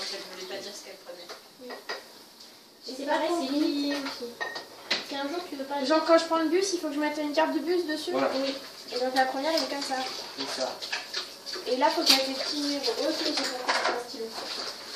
elle ne voulait pas dire ce qu'elle prenait. Oui. Et c'est pareil, c'est limité aussi. Si un jour tu veux pas... Genre quand je prends le bus, il faut que je mette une carte de bus dessus. Voilà. Oui. Et donc la première, elle est comme ça. C'est ça. Et là, il faut que je mette les petits numéros. Ok, j'ai compris, c'est un stylo.